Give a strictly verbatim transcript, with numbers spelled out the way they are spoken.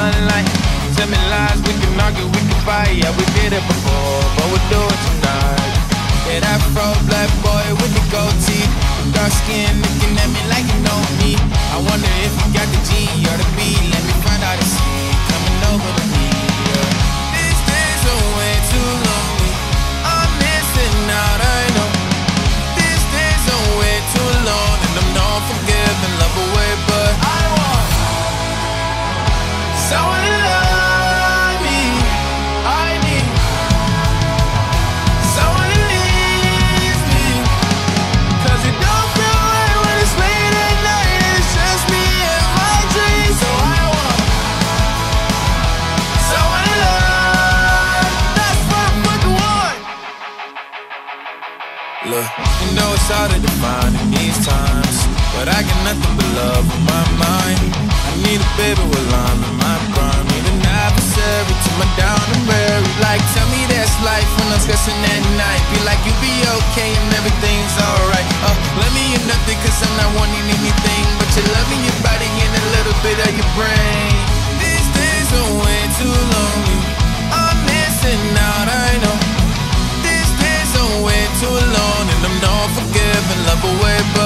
sunlight. Tell me lies, we can argue, we can fight. Yeah, we did it before, but we'll do it tonight. Yeah, that fro black boy with the gold teeth, dark skin looking at me like you know me. I wonder if you got the G or the B. Let me find out and see coming over to me. Yeah. These days are way too lonely. I'm missing out, I know. These days are way too long, and I'm not forgiving, love away, but I want someone to love me. I need someone to leave me, 'cause it don't feel right when it's late at night and it's just me and my dreams. So I want someone to love. That's what I fucking want. Look, you know it's hard to define in these times, but I got nothing but love on my mind. I need a baby while I'm in my prime. Need an adversary to my down and bury. Like, tell me that's life when I'm stressing at night. Be like, you'll be okay and everything's alright. Uh, let me in nothing, 'cause I'm not wanting anything but your love in your body and a little bit of your brain. These days are way too lonely. I'm missing out, I know. These days are way too long, and I'm not forgiving, love away, but